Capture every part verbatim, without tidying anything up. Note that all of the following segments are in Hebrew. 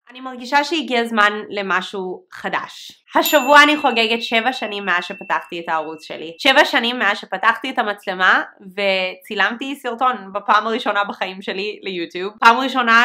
אני מרגישה שהגיע הזמן למשהו חדש. השבוע אני חוגגת שבע שנים מאז שפתחתי את הערוץ שלי. שבע שנים מאז שפתחתי את המצלמה וצילמתי סרטון בפעם הראשונה בחיים שלי ליוטיוב. פעם ראשונה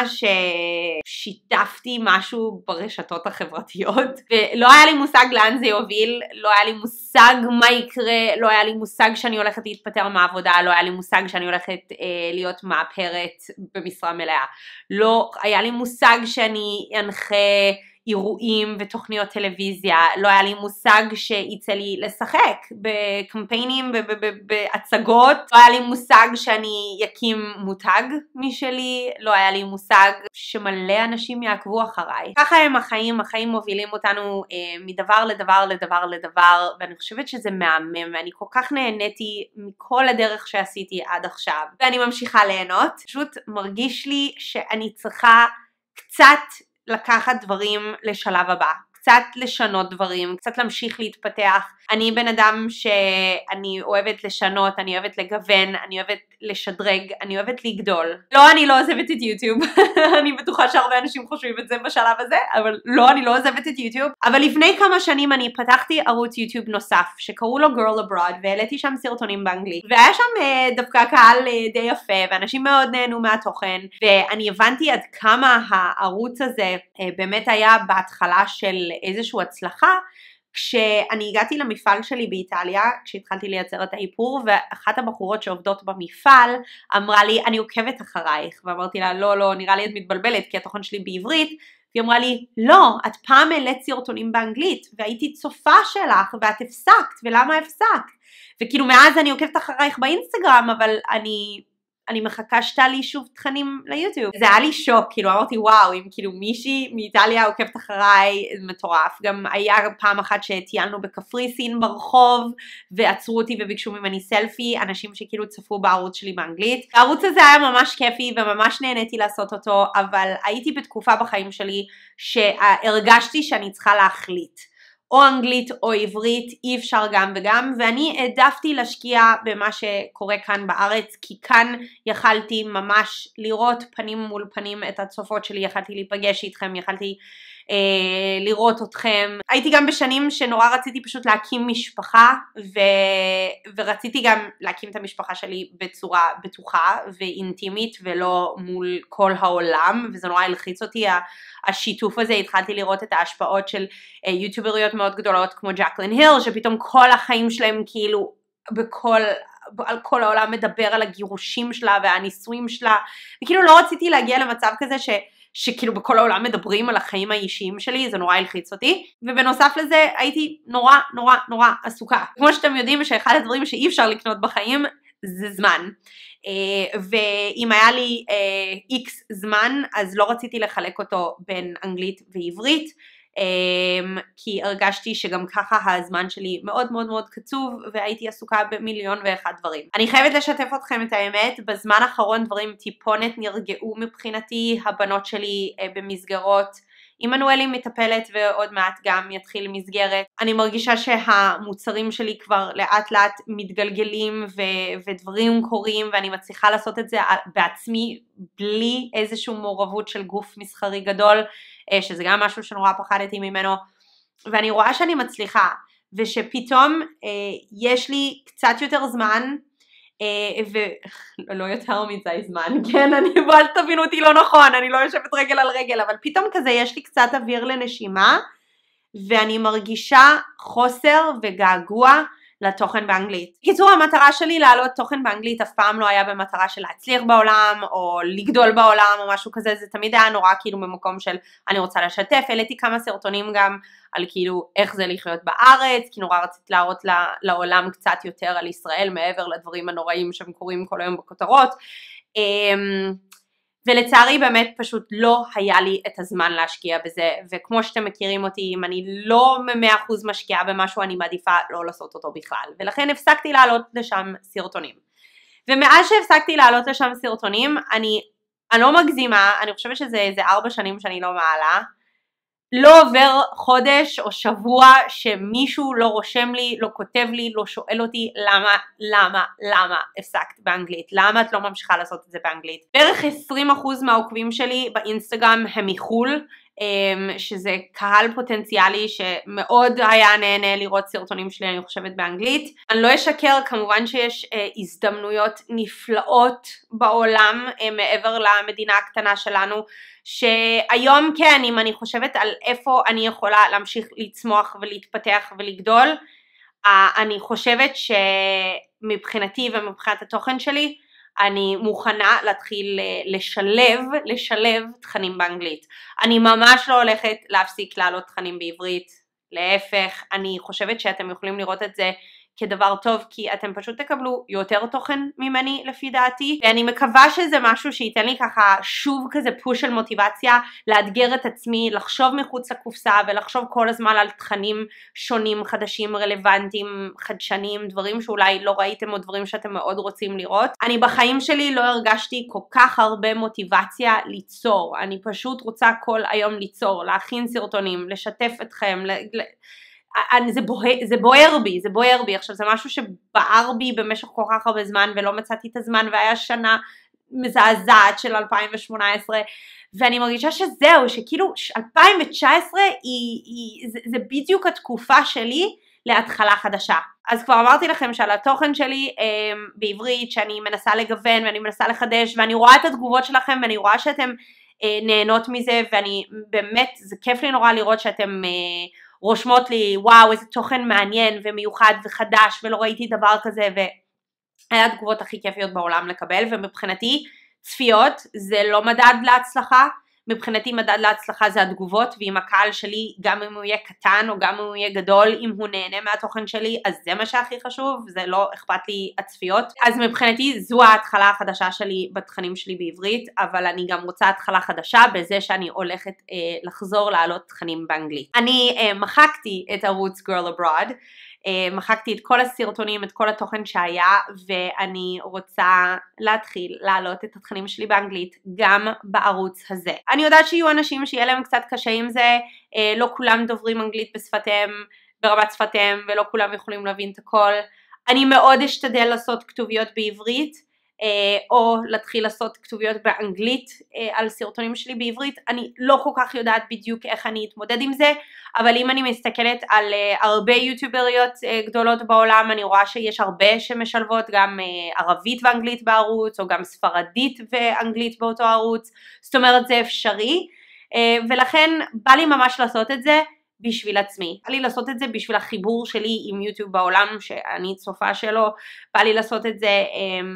ששיתפתי משהו ברשתות החברתיות. ולא היה לי מושג לאן זה יוביל, לא היה לי מושג מה יקרה, לא היה לי מושג שאני הולכת להתפטר מהעבודה, לא היה לי מושג שאני הולכת אה, להיות מאפרת במשרה מלאה. לא היה לי מושג שאני אנחה אירועים ותוכניות טלוויזיה, לא היה לי מושג שיצא לי לשחק בקמפיינים, בהצגות, לא היה לי מושג שאני יקים מותג משלי, לא היה לי מושג שמלא אנשים יעקבו אחריי. ככה הם החיים, החיים מובילים אותנו אה, מדבר לדבר לדבר לדבר, ואני חושבת שזה מהמם, ואני כל כך נהניתי מכל הדרך שעשיתי עד עכשיו, ואני ממשיכה ליהנות. פשוט מרגיש לי שאני צריכה קצת לקחת דברים לשלב הבא, קצת לשנות דברים, קצת להמשיך להתפתח. אני בן אדם שאני אוהבת לשנות, אני אוהבת לגוון, אני אוהבת לשדרג, אני אוהבת לגדול. לא, אני לא עוזבת את יוטיוב, אני בטוחה שהרבה אנשים חושבים את זה בשלב הזה, אבל לא, אני לא עוזבת את יוטיוב. אבל לפני כמה שנים אני פתחתי ערוץ יוטיוב נוסף, שקראו לו Girl Abroad, והעליתי שם סרטונים באנגלית. והיה שם uh, דווקא קהל uh, די יפה, ואנשים מאוד נהנו מהתוכן, ואני הבנתי עד כמה הערוץ הזה uh, באמת היה בהתחלה של איזושהי הצלחה, כשאני הגעתי למפעל שלי באיטליה, כשהתחלתי לייצר את האיפור, ואחת הבחורות שעובדות במפעל אמרה לי, אני עוקבת אחרייך, ואמרתי לה, לא, לא, נראה לי את מתבלבלת, כי התוכן שלי בעברית, והיא אמרה לי, לא, את פעם העלית סרטונים באנגלית, והייתי צופה שלך, ואת הפסקת, ולמה הפסקת? וכאילו מאז אני עוקבת אחרייך באינסטגרם, אבל אני... אני מחכה שתה לי שוב תכנים ליוטיוב. זה היה לי שוק, כאילו אמרתי וואו, אם כאילו מישהי מאיטליה עוקבת אחריי, מטורף. גם היה פעם אחת שטיילנו בקפריסין ברחוב, ועצרו אותי וביקשו ממני סלפי, אנשים שכאילו צפו בערוץ שלי באנגלית. הערוץ הזה היה ממש כיפי, וממש נהניתי לעשות אותו, אבל הייתי בתקופה בחיים שלי, שהרגשתי שאני צריכה להחליט. או אנגלית או עברית, אי אפשר גם וגם, ואני העדפתי להשקיע במה שקורה כאן בארץ, כי כאן יכלתי ממש לראות פנים מול פנים את הצופות שלי, יכלתי להיפגש איתכם, יכלתי אה, לראות אתכם. הייתי גם בשנים שנורא רציתי פשוט להקים משפחה, ו... ורציתי גם להקים את המשפחה שלי בצורה בטוחה ואינטימית, ולא מול כל העולם, וזה נורא הלחיץ אותי, השיתוף הזה. התחלתי לראות את ההשפעות של אה, יוטיובריות מאוד גדולות כמו ג'קלין היל, שפתאום כל החיים שלהם כאילו בכל, על כל העולם מדבר על הגירושים שלה והניסויים שלה, וכאילו לא רציתי להגיע למצב כזה ש, שכאילו בכל העולם מדברים על החיים האישיים שלי, זה נורא הלחיץ אותי. ובנוסף לזה הייתי נורא נורא נורא עסוקה. כמו שאתם יודעים שאחד הדברים שאי אפשר לקנות בחיים זה זמן. Uh, ואם היה לי איקס uh, זמן, אז לא רציתי לחלק אותו בין אנגלית ועברית, um, כי הרגשתי שגם ככה הזמן שלי מאוד מאוד מאוד קצוב, והייתי עסוקה במיליון ואחד דברים. אני חייבת לשתף אתכם את האמת, בזמן האחרון דברים טיפונת נרגעו מבחינתי, הבנות שלי uh, במסגרות, עמנואלי מטפלת ועוד מעט גם יתחיל מסגרת. אני מרגישה שהמוצרים שלי כבר לאט לאט מתגלגלים ו- ודברים קורים, ואני מצליחה לעשות את זה בעצמי בלי איזושהי מעורבות של גוף מסחרי גדול, שזה גם משהו שנורא פחדתי ממנו, ואני רואה שאני מצליחה, ושפתאום אה, יש לי קצת יותר זמן, ולא יותר מדי זמן, כן, אני אל תבינו אותי לא נכון, אני לא יושבת רגל על רגל, אבל פתאום כזה יש לי קצת אוויר לנשימה, ואני מרגישה חוסר וגעגוע לתוכן באנגלית. קיצור, המטרה שלי להעלות תוכן באנגלית אף פעם לא היה במטרה של להצליח בעולם, או לגדול בעולם, או משהו כזה, זה תמיד היה נורא כאילו במקום של אני רוצה לשתף. העליתי כמה סרטונים גם על כאילו איך זה לחיות בארץ, כי נורא רציתי להראות לעולם קצת יותר על ישראל, מעבר לדברים הנוראים שהם קורים כל היום בכותרות, ולצערי באמת פשוט לא היה לי את הזמן להשקיע בזה, וכמו שאתם מכירים אותי, אם אני לא מאה אחוז משקיעה במשהו, אני מעדיפה לא לעשות אותו בכלל, ולכן הפסקתי לעלות לשם סרטונים. ומאז שהפסקתי לעלות לשם סרטונים, אני, אני לא מגזימה, אני חושבת שזה איזה ארבע שנים שאני לא מעלה, לא עובר חודש או שבוע שמישהו לא רושם לי, לא כותב לי, לא שואל אותי למה, למה, למה הפסקת באנגלית, למה את לא ממשיכה לעשות את זה באנגלית. בערך עשרים אחוז מהעוקבים שלי באינסטגרם הם מחול, שזה קהל פוטנציאלי שמאוד היה נהנה לראות סרטונים שלי, אני חושבת באנגלית. אני לא אשקר, כמובן שיש הזדמנויות נפלאות בעולם מעבר למדינה הקטנה שלנו, שהיום כן, אם אני חושבת על איפה אני יכולה להמשיך לצמוח ולהתפתח ולגדול, אני חושבת שמבחינתי ומבחינת התוכן שלי, אני מוכנה להתחיל לשלב, לשלב תכנים באנגלית. אני ממש לא הולכת להפסיק לעלות תכנים בעברית, להפך, אני חושבת שאתם יכולים לראות את זה כדבר טוב, כי אתם פשוט תקבלו יותר תוכן ממני לפי דעתי, ואני מקווה שזה משהו שייתן לי ככה שוב כזה פוש של מוטיבציה, לאתגר את עצמי, לחשוב מחוץ לקופסה, ולחשוב כל הזמן על תכנים שונים, חדשים, רלוונטיים, חדשניים, דברים שאולי לא ראיתם או דברים שאתם מאוד רוצים לראות. אני בחיים שלי לא הרגשתי כל כך הרבה מוטיבציה ליצור, אני פשוט רוצה כל היום ליצור, להכין סרטונים, לשתף אתכם, ל... זה בוער, זה בוער בי, זה בוער בי. עכשיו זה משהו שבער בי במשך כל כך הרבה זמן ולא מצאתי את הזמן, והיה שנה מזעזעת של אלפיים שמונה עשרה, ואני מרגישה שזהו, שכאילו אלפיים תשע עשרה היא, היא, זה, זה בדיוק התקופה שלי להתחלה חדשה. אז כבר אמרתי לכם שעל התוכן שלי אה, בעברית, שאני מנסה לגוון ואני מנסה לחדש, ואני רואה את התגובות שלכם ואני רואה שאתם אה, נהנות מזה, ואני באמת, זה כיף לי נורא לראות שאתם אה, רושמות לי, וואו, איזה תוכן מעניין ומיוחד וחדש, ולא ראיתי דבר כזה, והיה התגובות הכי כיפיות בעולם לקבל, ומבחינתי צפיות זה לא מדד להצלחה, מבחינתי מדד להצלחה זה התגובות, ואם הקהל שלי, גם אם הוא יהיה קטן או גם אם הוא יהיה גדול, אם הוא נהנה מהתוכן שלי, אז זה מה שהכי חשוב, זה לא אכפת לי הצפיות. אז מבחינתי זו ההתחלה החדשה שלי בתכנים שלי בעברית, אבל אני גם רוצה התחלה חדשה בזה שאני הולכת אה, לחזור לעלות תכנים באנגלית. אני אה, מחקתי את ערוץ Girl Abroad, מחקתי את כל הסרטונים, את כל התוכן שהיה, ואני רוצה להתחיל להעלות את התכנים שלי באנגלית גם בערוץ הזה. אני יודעת שיהיו אנשים שיהיה להם קצת קשה עם זה, לא כולם דוברים אנגלית בשפתיהם, ברמת שפתיהם, ולא כולם יכולים להבין את הכל. אני מאוד אשתדל לעשות כתוביות בעברית, או להתחיל לעשות כתוביות באנגלית על סרטונים שלי בעברית. אני לא כל כך יודעת בדיוק איך אני אתמודד עם זה, אבל אם אני מסתכלת על הרבה יוטיובריות גדולות בעולם, אני רואה שיש הרבה שמשלבות גם ערבית ואנגלית בערוץ, או גם ספרדית ואנגלית באותו ערוץ, זאת אומרת זה אפשרי, ולכן בא לי ממש לעשות את זה בשביל עצמי. בא לי לעשות את זה בשביל החיבור שלי עם יוטיוב בעולם, שאני צופה שלו, בא לי לעשות את זה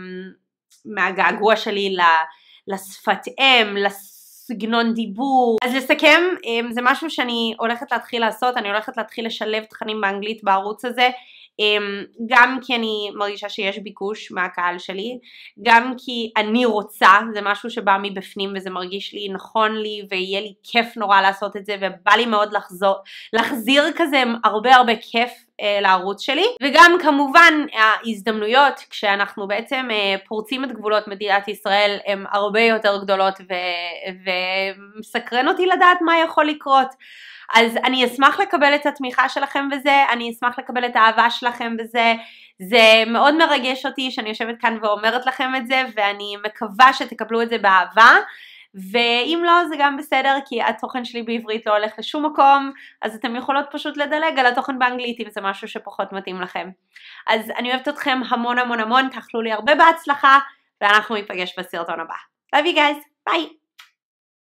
מהגעגוע שלי לשפת אם, לסגנון דיבור. אז לסכם, זה משהו שאני הולכת להתחיל לעשות, אני הולכת להתחיל לשלב תכנים באנגלית בערוץ הזה, גם כי אני מרגישה שיש ביקוש מהקהל שלי, גם כי אני רוצה, זה משהו שבא מבפנים וזה מרגיש לי נכון לי, ויהיה לי כיף נורא לעשות את זה, ובא לי מאוד לחזור, להחזיר כזה הרבה הרבה כיף לערוץ שלי, וגם כמובן ההזדמנויות כשאנחנו בעצם פורצים את גבולות מדינת ישראל הן הרבה יותר גדולות, ומסקרן אותי לדעת מה יכול לקרות. אז אני אשמח לקבל את התמיכה שלכם בזה, אני אשמח לקבל את האהבה שלכם בזה, זה מאוד מרגש אותי שאני יושבת כאן ואומרת לכם את זה, ואני מקווה שתקבלו את זה באהבה, ואם לא זה גם בסדר, כי התוכן שלי בעברית לא הולך לשום מקום, אז אתם יכולות פשוט לדלג על התוכן באנגלית אם זה משהו שפחות מתאים לכם. אז אני אוהבת אתכם המון המון המון, תאכלו לי הרבה בהצלחה, ואנחנו ניפגש בסרטון הבא. Love you guys, bye!